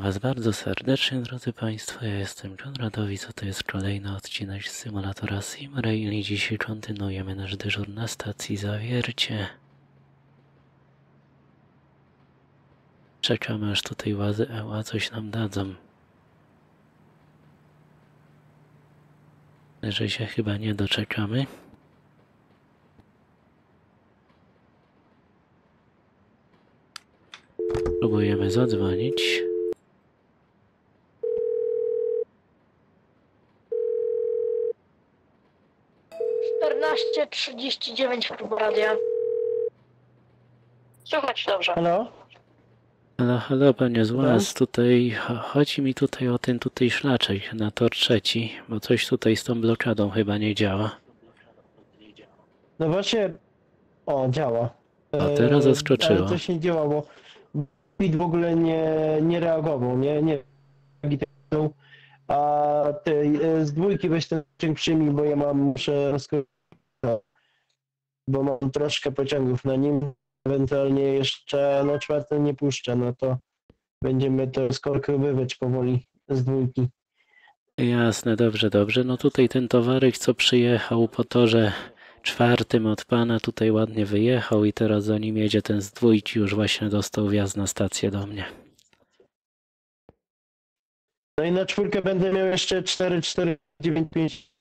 Was bardzo serdecznie, drodzy Państwo. Ja jestem John Radowic, a to jest kolejny odcinek z symulatora SimRail i dzisiaj kontynuujemy nasz dyżur na stacji Zawiercie. Czekamy, aż tutaj łazy EUA coś nam dadzą. Że się chyba nie doczekamy. Próbujemy zadzwonić. Czternaście 39 próba radia. Słuchać dobrze. Halo? Halo, panie Złaz, tutaj chodzi mi tutaj o ten tutaj szlaczek na tor trzeci, bo coś tutaj z tą blokadą chyba nie działa. No właśnie, o, działa. O, teraz zaskoczyło. Ale coś nie działa, bo PIT w ogóle nie reagował, nie a ty z dwójki weź ten czynnik przyjmij, bo ja muszę bo mam troszkę pociągów na nim, ewentualnie jeszcze no czwarty nie puszczę, no to będziemy to skorkowywać powoli z dwójki. Jasne, dobrze. No tutaj ten towarek, co przyjechał po torze czwartym od pana, tutaj ładnie wyjechał i teraz za nim jedzie ten z dwójki, już właśnie dostał wjazd na stację do mnie. No i na czwórkę będę miał jeszcze 4495.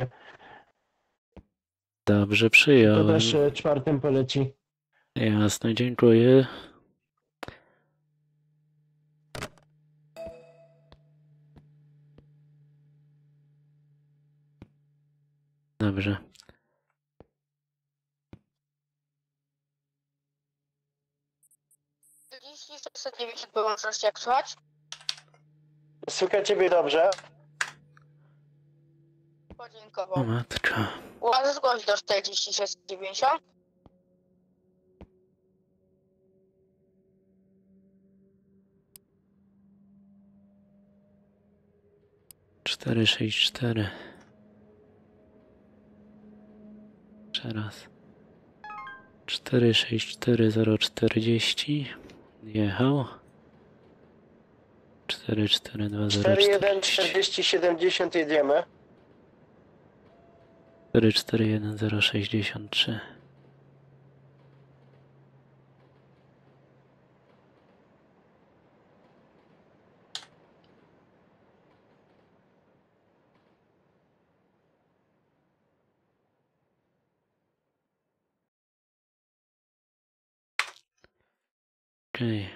Dobrze, To przyjąłem. też czwartym poleci. Jasne, dziękuję. Dobrze. Wyłączność, jak słuchać? Słychać ciebie dobrze? O Podziękował. matka. Łazy zgłoś do 4690. Cztery, 4. Jeszcze raz. 464040. Jechał. 442040. 414070 jedziemy. 441063. Okej.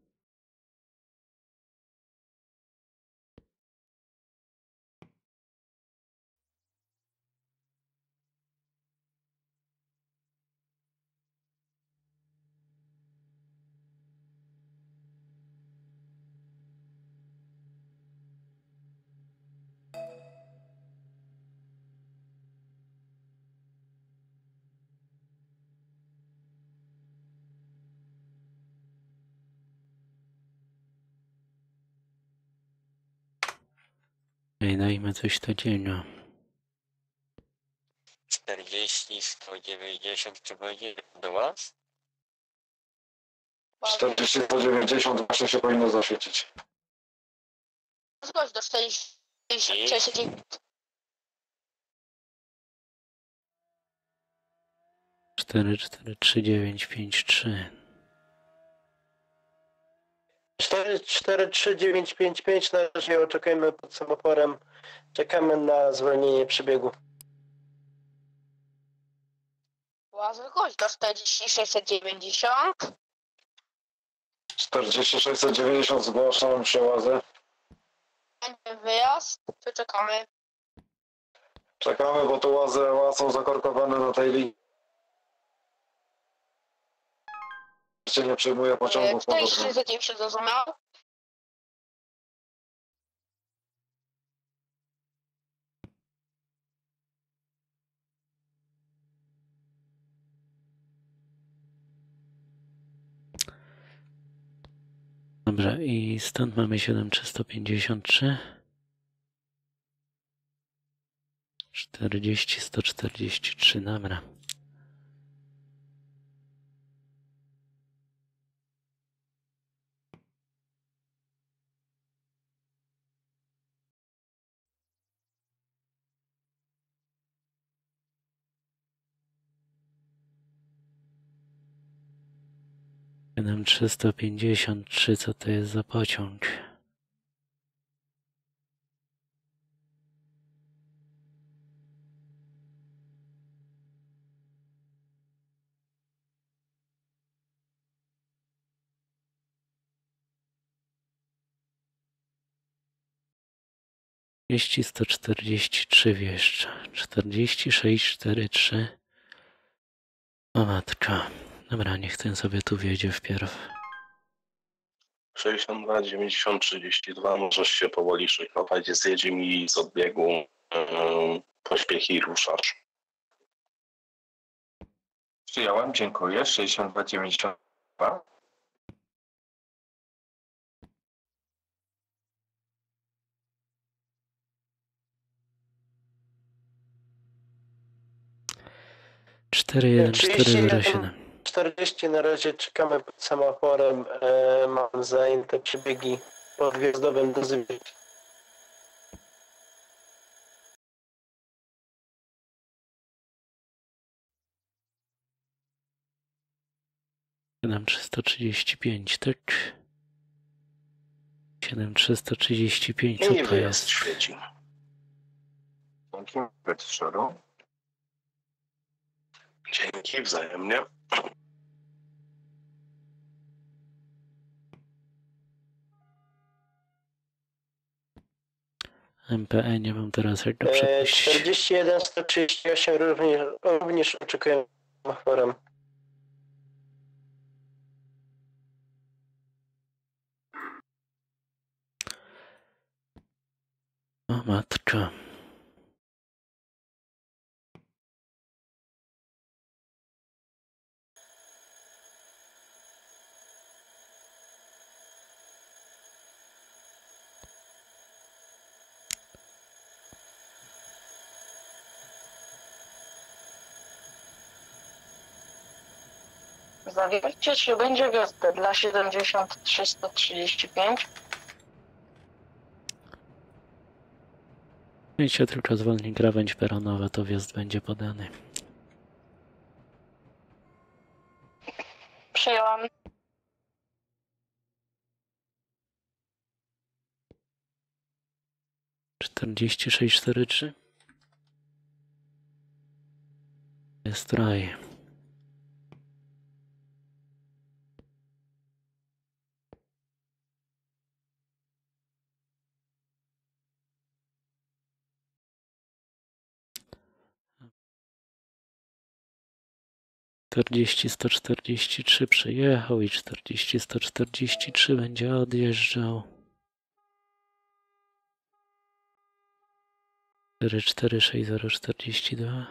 Dajmy coś takiego. 40, 190, czy będzie do was? 40 do 90 właśnie się powinno zaświecić. Zgłoś do 4690. 443953. 443955 na razie oczekajmy pod semaforem. Czekamy na zwolnienie przebiegu. Łazy zgłoś do 4690. 4690 zgłaszam przełazę. Będzie wyjazd. Tu czekamy. Czekamy, bo to łazy są zakorkowane na tej linii. Jeszcze nie przyjmuję pociągów. 4690 zrozumiał. Dobrze, i stąd mamy 7353. 40, 143, dobra. 7353, co to jest za pociąg? Jeśli 143 wjeżdża. 4643. O matka. Dobra, niech ten sobie tu wjedzie wpierw. 62, 90, 32, możesz się powoli szykować, zjedzie mi z odbiegu pośpiech i ruszasz. Przyjąłem, dziękuję. 62,92. Cztery jeden 31, 40 na razie czekamy pod semaforem. Mam zajęte przebiegi podwjazdowe do Zybie. Nam 335, tak? 7335, co I to wyjazd jest? świeci. Dzięki, bez przodu. Dzięki, wzajemnie. MPE nie mam teraz jak go przepuścić. 41, 138 również oczekujemy semaforem. O matka. Zawieźcie, czy będzie gwiazdę dla 7335. Jeśli się tylko zwolni krawędź peronowa, to wjazd będzie podany. Przyjąłem. Czterdzieści sześć cztery trzy. Jest raj. Czterdzieści 143 przyjechał i 143 będzie odjeżdżał. 446042.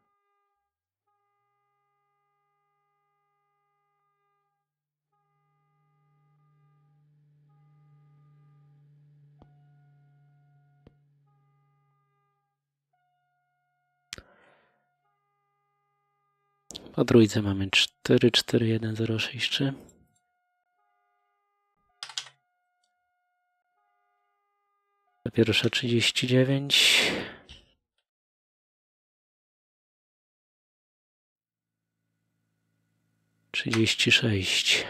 Po trójce mamy 441063. Ta pierwsza 39. Trzydzieści sześć.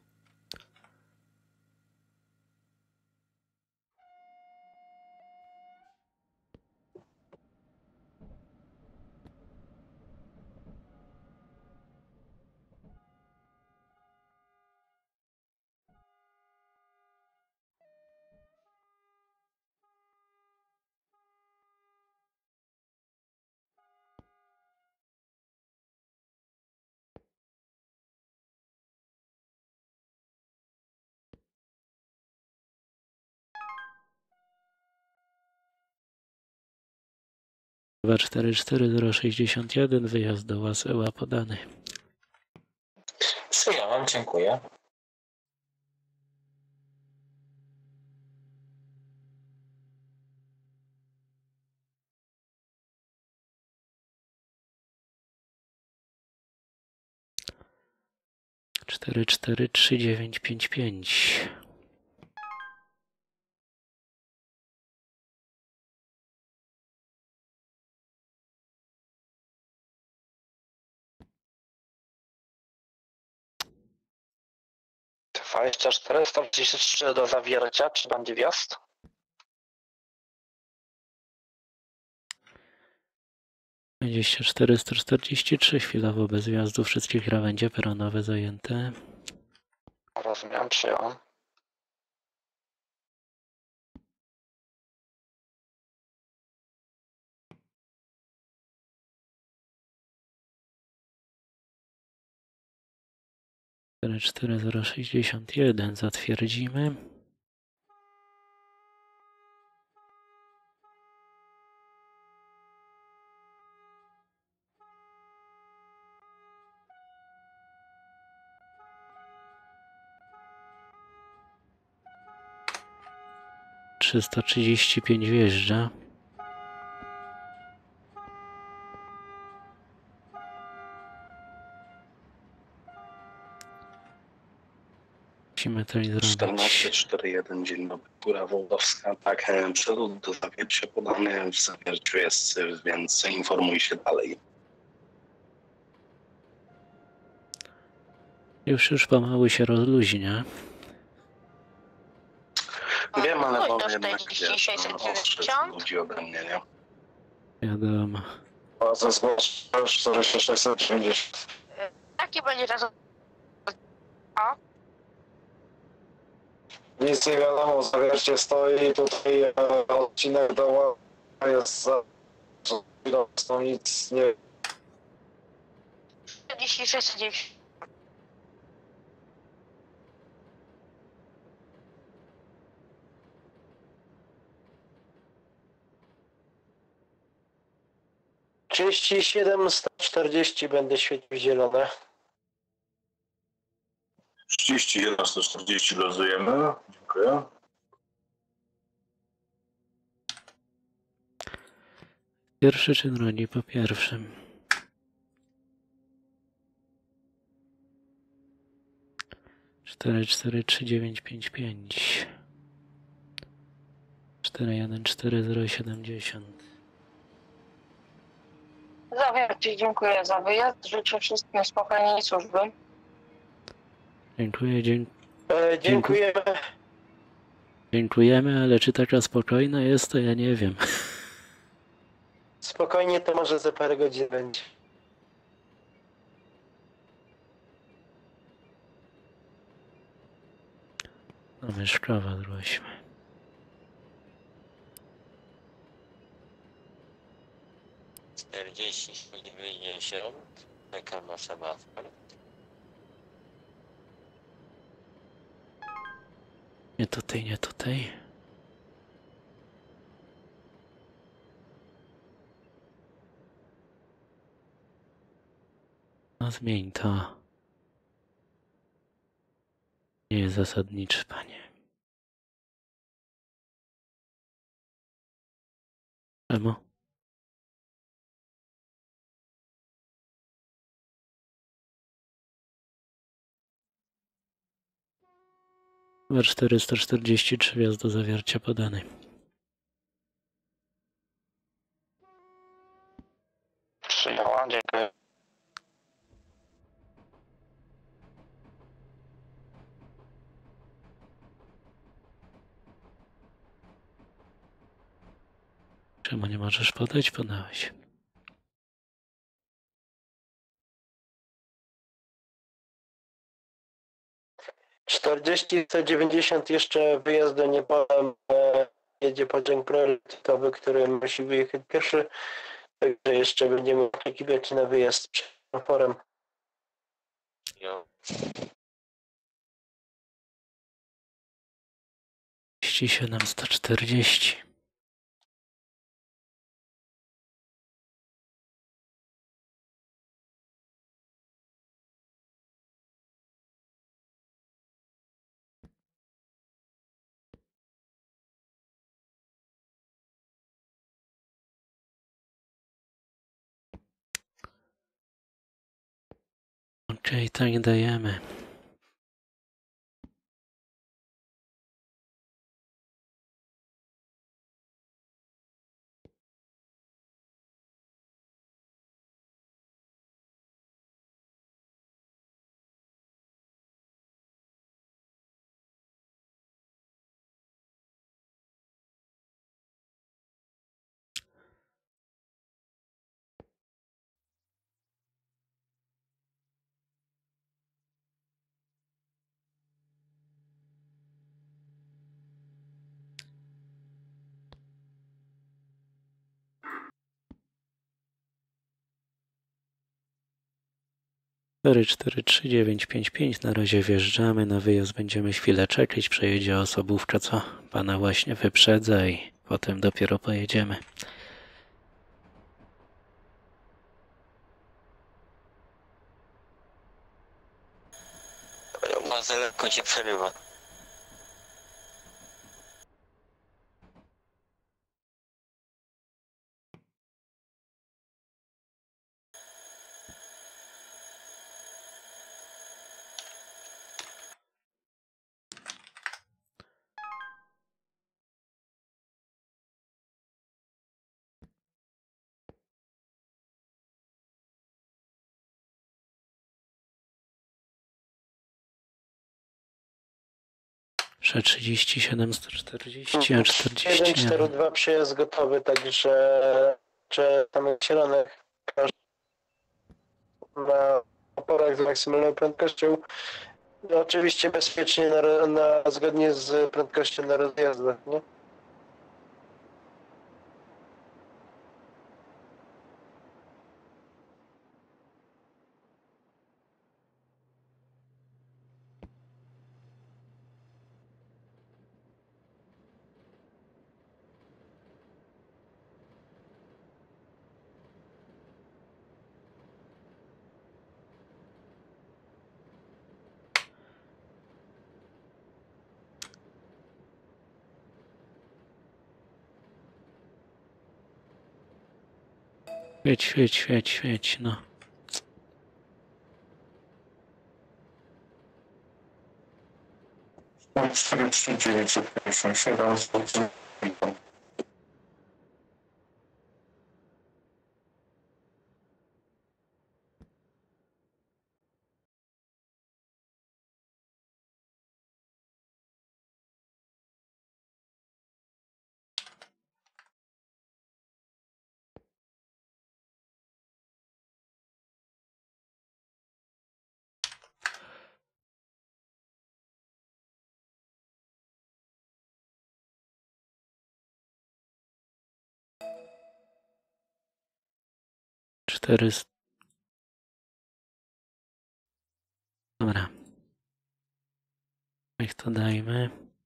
Dwa 444061, wyjazd do Łaseła podany. Przyjąłem, dziękuję. Cztery 3955. 24, 133 do zawiercia, czy będzie wjazd? 24, 143, chwilowo bez wjazdu, wszystkie krawędzie peronowe zajęte. Rozumiem, przyjąłem. Cztery 4061 zatwierdzimy. Trzysta 35 wjeżdża. Musimy to zrobić. 1441, dzień dobry, Góra Wołdowska. Tak, przelot do zawiercia podany, w zawierciu jest syf, więc informuj się dalej. Już pomału się rozluźnia. Wiem, ale Chodź mam do jednak 46, wiesz, no, ostrzec 60. ludzi ode mnie, nie? Wiadomo. Łazę zgłaszasz 4690. Jaki będzie czas? A? Nic nie wiadomo, zawierzcie stoi, tutaj odcinek do Ła- jest za... No nic nie... 46, 90. Trzydzieści 140 będę świecił zielone. 31, 140 losujemy. Dziękuję. Pierwszy czyn rodzi po pierwszym. Cztery 3955. 414070. Zawiercie, dziękuję za wyjazd. Życzę wszystkim spokojnej służby. Dziękuję, Dziękujemy. dziękujemy, ale czy taka spokojna jest, to ja nie wiem. Spokojnie, to może za parę godzin będzie. No Myszkowa zgłośmy. Czterdzieści 90, czekam na semafor. Nie tutaj, nie tutaj. No zmień to. Nie jest zasadniczy, panie. Czemu? Numer 443 wjazd do zawiercia podany. Przyjąłem, dziękuję. Czemu nie możesz podać? Podałeś. Czterdzieści 190 jeszcze wyjazd do niebawem jedzie pociąg priorytetowy, który musi wyjechać pierwszy. Także jeszcze będziemy oczekiwać na wyjazd przed naporem. Jo. 140. Okej, tak dajemy. 443-955. Na razie wjeżdżamy. Na wyjazd będziemy chwilę czekać. Przejedzie osobówka, co pana właśnie wyprzedza i potem dopiero pojedziemy. Bardzo lekko cię przerywa. Prze 37, 140, a 40 nie. 142 przejazd gotowy, także tam kierunek na oporach z maksymalną prędkością. No, oczywiście bezpiecznie zgodnie z prędkością na rozjazdach, nie? Świeć, no. Mam 43957, witam. Dobra. Niech to dajmy.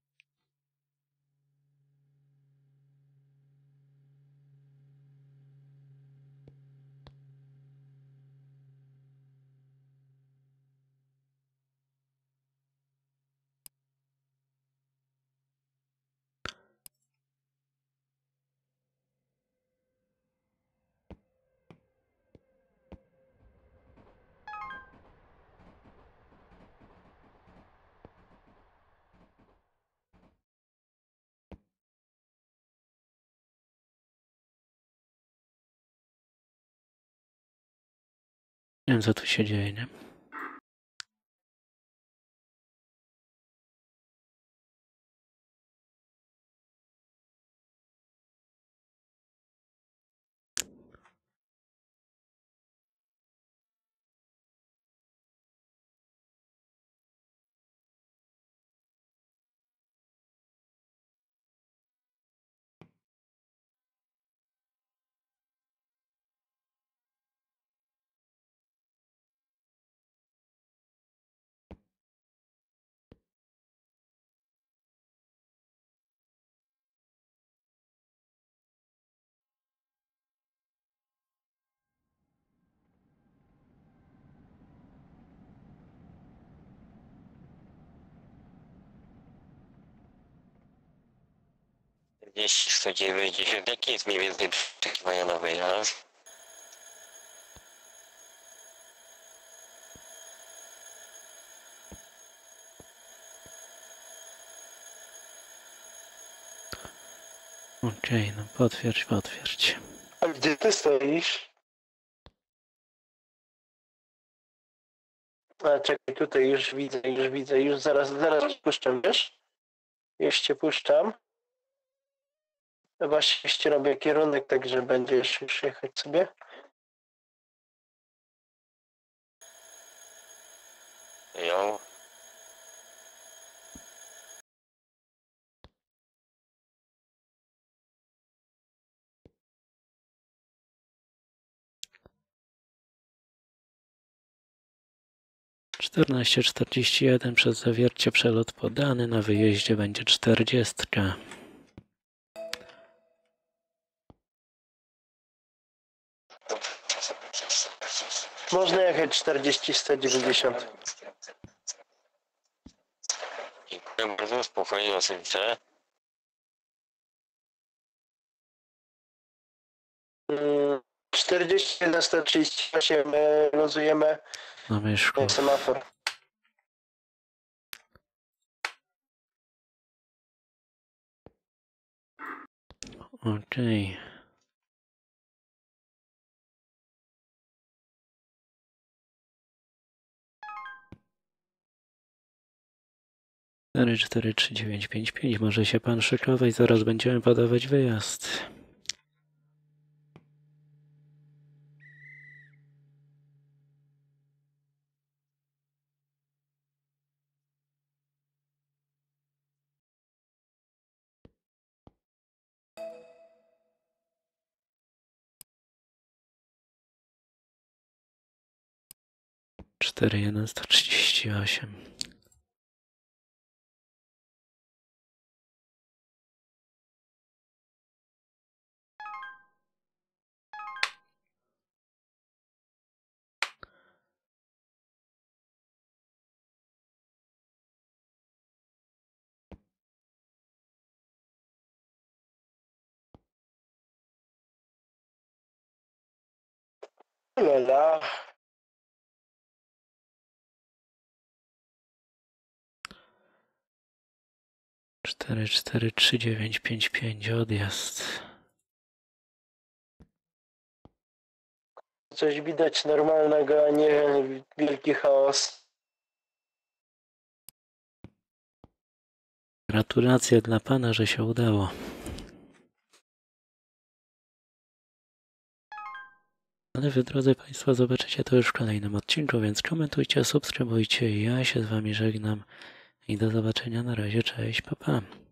Nie wiem, co tu się dzieje, nie? Jeśli 190, jaki jest mniej więcej oczekiwania na wyjazd? Okej, no potwierdź. A gdzie ty stoisz? A czekaj, tutaj już widzę, już zaraz cię puszczam, wiesz? Już cię puszczam. Właśnie robię kierunek, także będziesz już jechać sobie. Ją. 14:41 przez zawiercie przelot podany, na wyjeździe będzie 40. Można jechać 40-190. Dziękuję bardzo, spokojnie na serwisie. 41-138 luzujemy Na Myszków. semafor. Okej. Cztery, 4, 3, 9, 5, 5. Może się pan szykować, zaraz będziemy podawać wyjazd. Cztery, 1, 138. Lala. Cztery, 4, 3, 9, 5, 5. Odjazd. Coś widać normalnego, a nie wielki chaos. Gratulacje dla pana, że się udało. Ale wy, drodzy państwo, zobaczycie to już w kolejnym odcinku, więc komentujcie, subskrybujcie. Ja się z wami żegnam i do zobaczenia. Na razie, cześć, pa pa.